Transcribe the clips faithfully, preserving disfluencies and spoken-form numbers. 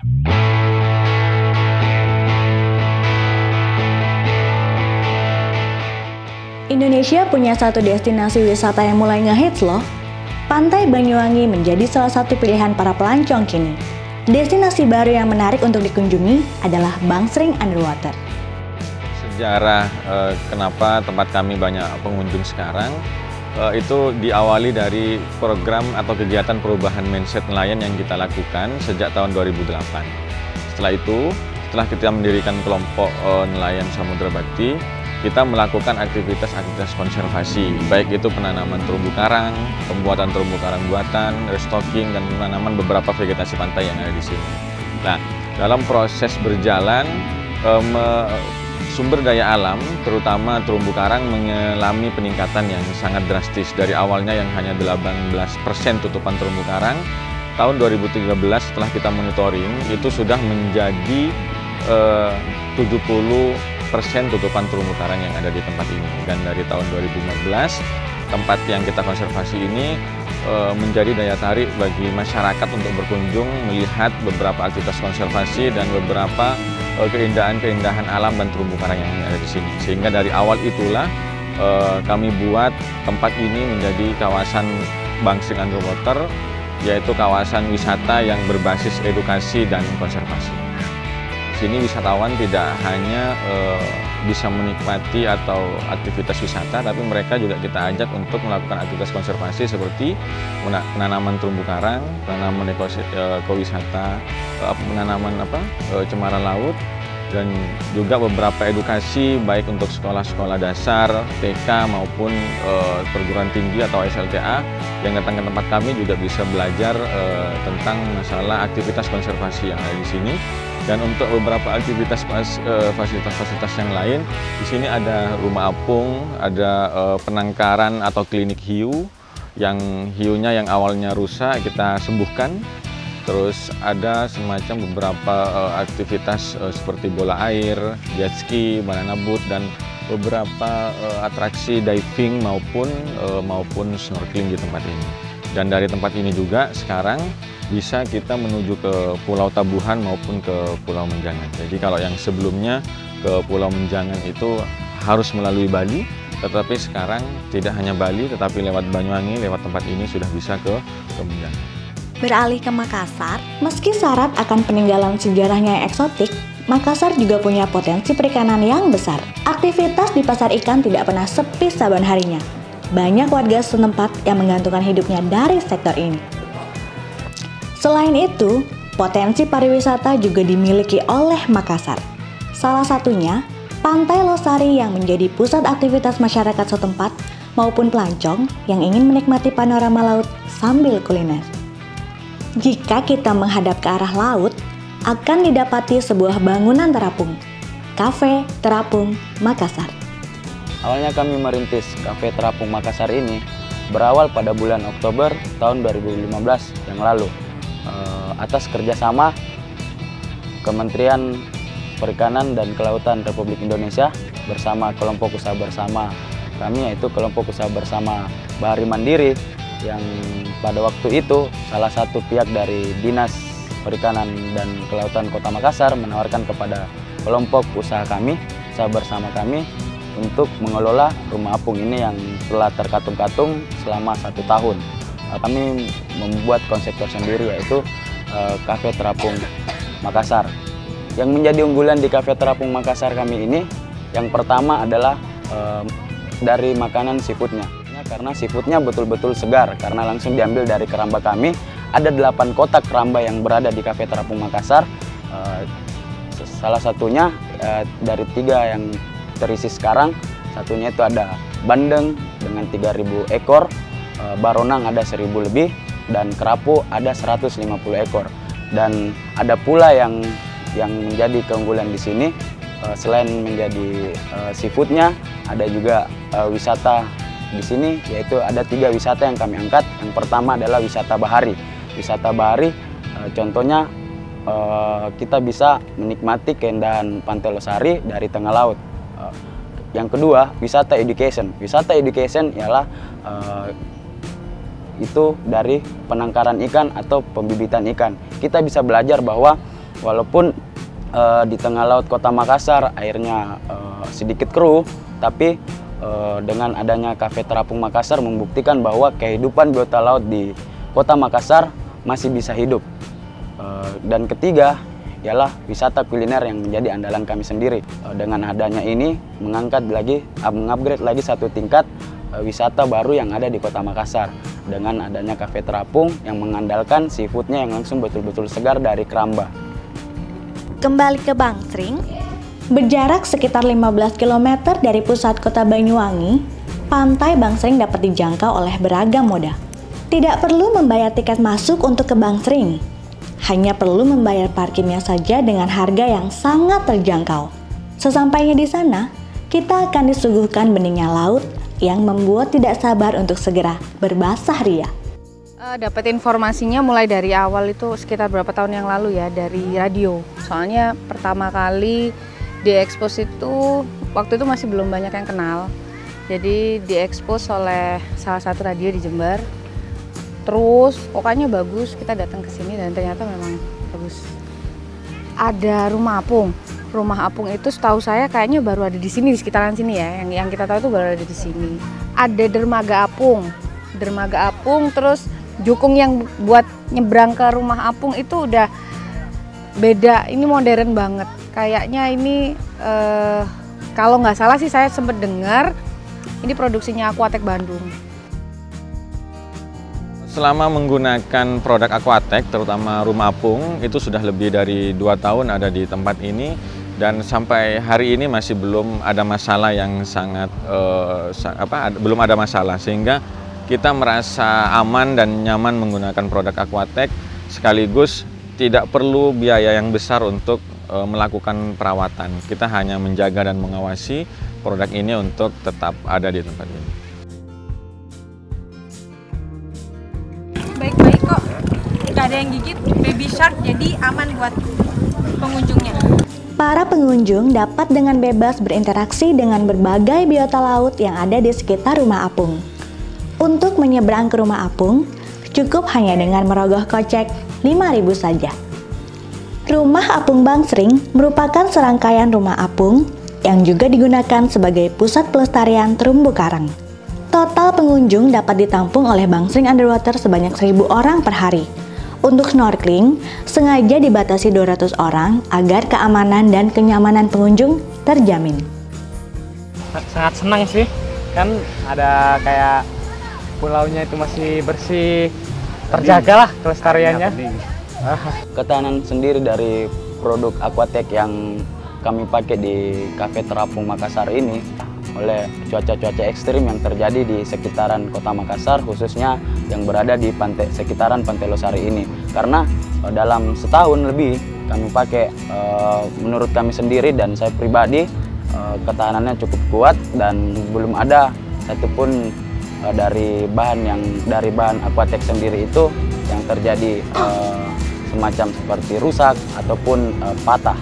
Indonesia punya satu destinasi wisata yang mulai ngehits loh. Pantai Banyuwangi menjadi salah satu pilihan para pelancong kini. Destinasi baru yang menarik untuk dikunjungi adalah Bangsering Underwater. Sejarah eh, kenapa tempat kami banyak pengunjung sekarang, eh, itu diawali dari program atau kegiatan perubahan mindset nelayan yang kita lakukan sejak tahun dua ribu delapan. Setelah itu, setelah kita mendirikan kelompok eh, nelayan Samudra Bakti, kita melakukan aktivitas-aktivitas konservasi, baik itu penanaman terumbu karang, pembuatan terumbu karang buatan, restocking, dan penanaman beberapa vegetasi pantai yang ada di sini. Nah, dalam proses berjalan, um, sumber daya alam, terutama terumbu karang, mengalami peningkatan yang sangat drastis. Dari awalnya yang hanya delapan belas persen tutupan terumbu karang, tahun dua ribu tiga belas setelah kita monitoring, itu sudah menjadi uh, tujuh puluh persen tutupan terumbu karang yang ada di tempat ini. Dan dari tahun dua ribu lima belas, tempat yang kita konservasi ini e, menjadi daya tarik bagi masyarakat untuk berkunjung, melihat beberapa aktivitas konservasi dan beberapa keindahan-keindahan alam dan terumbu karang yang ada di sini. Sehingga dari awal itulah e, kami buat tempat ini menjadi kawasan Bangsering Underwater, yaitu kawasan wisata yang berbasis edukasi dan konservasi. Sini wisatawan tidak hanya e, bisa menikmati atau aktivitas wisata, tapi mereka juga kita ajak untuk melakukan aktivitas konservasi seperti penanaman terumbu karang, penanaman ekowisata, e, penanaman apa, e, cemara laut, dan juga beberapa edukasi baik untuk sekolah-sekolah dasar, T K maupun e, perguruan tinggi atau S L T A yang datang ke tempat kami juga bisa belajar e, tentang masalah aktivitas konservasi yang ada di sini. Dan untuk beberapa aktivitas fasilitas-fasilitas yang lain, di sini ada rumah apung, ada uh, penangkaran atau klinik hiu, yang hiunya yang awalnya rusak kita sembuhkan. Terus ada semacam beberapa uh, aktivitas uh, seperti bola air, jet ski, banana boat, dan beberapa uh, atraksi diving maupun uh, maupun snorkeling di tempat ini. Dan dari tempat ini juga sekarang bisa kita menuju ke Pulau Tabuhan maupun ke Pulau Menjangan. Jadi kalau yang sebelumnya ke Pulau Menjangan itu harus melalui Bali, tetapi sekarang tidak hanya Bali, tetapi lewat Banyuwangi, lewat tempat ini sudah bisa ke, ke Menjangan. Beralih ke Makassar, meski syarat akan peninggalan sejarahnya yang eksotik, Makassar juga punya potensi perikanan yang besar. Aktivitas di pasar ikan tidak pernah sepi saban harinya. Banyak warga setempat yang menggantungkan hidupnya dari sektor ini. Selain itu, potensi pariwisata juga dimiliki oleh Makassar. Salah satunya, Pantai Losari yang menjadi pusat aktivitas masyarakat setempat maupun pelancong yang ingin menikmati panorama laut sambil kuliner. Jika kita menghadap ke arah laut, akan didapati sebuah bangunan terapung, Cafe Terapung Makassar. Awalnya kami merintis Cafe Terapung Makassar ini berawal pada bulan Oktober tahun dua ribu lima belas yang lalu. Atas kerjasama Kementerian Perikanan dan Kelautan Republik Indonesia bersama kelompok usaha bersama kami, yaitu kelompok usaha bersama Bahari Mandiri, yang pada waktu itu salah satu pihak dari Dinas Perikanan dan Kelautan Kota Makassar menawarkan kepada kelompok usaha kami, usaha bersama kami, untuk mengelola rumah apung ini yang telah terkatung-katung selama satu tahun. Kami membuat konsep tersendiri, yaitu Cafe Terapung Makassar. Yang menjadi unggulan di Cafe Terapung Makassar kami ini, yang pertama adalah e, dari makanan seafoodnya. Karena seafoodnya betul-betul segar, karena langsung diambil dari keramba kami. Ada delapan kotak keramba yang berada di Cafe Terapung Makassar. E, salah satunya e, dari tiga yang terisi sekarang, satunya itu ada bandeng dengan tiga ribu ekor, e, baronang ada seribu lebih, dan kerapu ada seratus lima puluh ekor. Dan ada pula yang yang menjadi keunggulan di sini, selain menjadi seafoodnya, ada juga wisata di sini, yaitu ada tiga wisata yang kami angkat. Yang pertama adalah wisata bahari. Wisata bahari, contohnya kita bisa menikmati keindahan Pantai Losari dari tengah laut. Yang kedua, wisata education. Wisata education ialah itu dari penangkaran ikan atau pembibitan ikan. Kita bisa belajar bahwa walaupun uh, di tengah laut Kota Makassar airnya uh, sedikit keruh, tapi uh, dengan adanya Cafe Terapung Makassar membuktikan bahwa kehidupan biota laut di Kota Makassar masih bisa hidup. Uh, dan ketiga ialah wisata kuliner yang menjadi andalan kami sendiri. Uh, dengan adanya ini mengangkat lagi, uh, mengupgrade lagi satu tingkat uh, wisata baru yang ada di Kota Makassar. Dengan adanya Cafe Terapung yang mengandalkan seafoodnya yang langsung betul-betul segar dari keramba. Kembali ke Bangsering, berjarak sekitar lima belas kilometer dari pusat kota Banyuwangi, pantai Bangsering dapat dijangkau oleh beragam moda. Tidak perlu membayar tiket masuk untuk ke Bangsering, hanya perlu membayar parkirnya saja dengan harga yang sangat terjangkau. Sesampainya di sana, kita akan disuguhkan beningnya laut yang membuat tidak sabar untuk segera berbasah ria. Uh, dapat informasinya mulai dari awal itu sekitar berapa tahun yang lalu ya, dari radio. Soalnya pertama kali diekspos itu waktu itu masih belum banyak yang kenal. Jadi diekspos oleh salah satu radio di Jember. Terus pokoknya bagus, kita datang ke sini dan ternyata memang bagus. Ada rumah apung. Rumah apung itu setahu saya kayaknya baru ada di sini, di sekitaran sini ya. Yang yang kita tahu itu baru ada di sini. Ada dermaga apung. Dermaga apung, terus jukung yang buat nyebrang ke rumah apung itu udah beda, ini modern banget. Kayaknya ini eh, kalau nggak salah sih saya sempat dengar ini produksinya Aquatech Bandung. Selama menggunakan produk Aquatech, terutama rumah apung, itu sudah lebih dari dua tahun ada di tempat ini dan sampai hari ini masih belum ada masalah yang sangat eh, apa belum ada masalah, sehingga kita merasa aman dan nyaman menggunakan produk Aquatech, sekaligus tidak perlu biaya yang besar untuk e, melakukan perawatan. Kita hanya menjaga dan mengawasi produk ini untuk tetap ada di tempat ini. Baik-baik kok, nggak ada yang gigit, baby shark, jadi aman buat pengunjungnya. Para pengunjung dapat dengan bebas berinteraksi dengan berbagai biota laut yang ada di sekitar rumah apung. Untuk menyeberang ke rumah apung, cukup hanya dengan merogoh kocek lima ribu saja. Rumah Apung Bangsering merupakan serangkaian rumah apung yang juga digunakan sebagai pusat pelestarian terumbu karang. Total pengunjung dapat ditampung oleh Bangsering Underwater sebanyak seribu orang per hari. Untuk snorkeling, sengaja dibatasi dua ratus orang agar keamanan dan kenyamanan pengunjung terjamin. Sangat senang sih, kan ada kayak pulaunya itu masih bersih, terjaga lah kelestariannya. Ketahanan sendiri dari produk Aquatech yang kami pakai di Cafe Terapung Makassar ini oleh cuaca-cuaca ekstrim yang terjadi di sekitaran Kota Makassar, khususnya yang berada di pantai sekitaran Pantai Losari ini. Karena dalam setahun lebih kami pakai, menurut kami sendiri dan saya pribadi, ketahanannya cukup kuat dan belum ada satupun dari bahan yang dari bahan Aquatech sendiri itu yang terjadi uh, semacam seperti rusak ataupun uh, patah.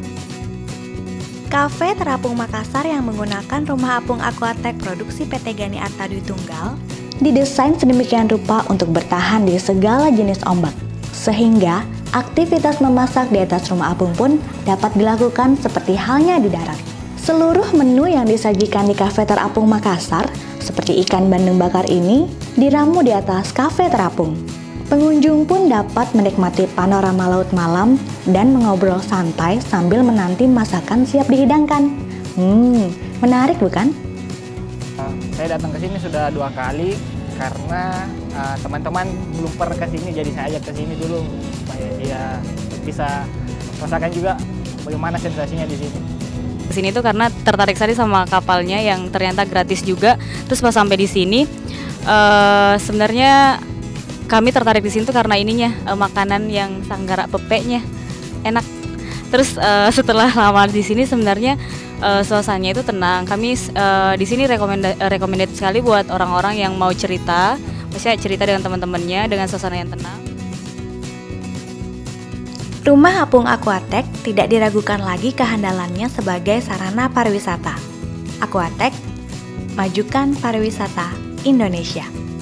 Cafe Terapung Makassar yang menggunakan rumah apung Aquatech produksi P T Gani Arta Dwi Tunggal didesain sedemikian rupa untuk bertahan di segala jenis ombak, sehingga aktivitas memasak di atas rumah apung pun dapat dilakukan seperti halnya di darat. Seluruh menu yang disajikan di Cafe Terapung Makassar seperti ikan bandeng bakar ini diramu di atas Cafe Terapung. Pengunjung pun dapat menikmati panorama laut malam dan mengobrol santai sambil menanti masakan siap dihidangkan. Hmm, menarik bukan? Saya datang ke sini sudah dua kali karena teman-teman uh, belum pernah ke sini, jadi saya ajak ke sini dulu supaya dia bisa merasakan juga bagaimana sensasinya di sini. Sini tuh karena tertarik sekali sama kapalnya yang ternyata gratis juga. Terus pas sampai di sini uh, sebenarnya kami tertarik di sini tuh karena ininya uh, makanan yang sanggara pepeknya enak. Terus uh, setelah lama di sini sebenarnya uh, suasananya itu tenang. Kami uh, di sini recommended, recommended sekali buat orang-orang yang mau cerita, maksudnya cerita dengan teman-temannya dengan suasana yang tenang. Rumah apung Aquatech tidak diragukan lagi kehandalannya sebagai sarana pariwisata. Aquatech, majukan pariwisata Indonesia.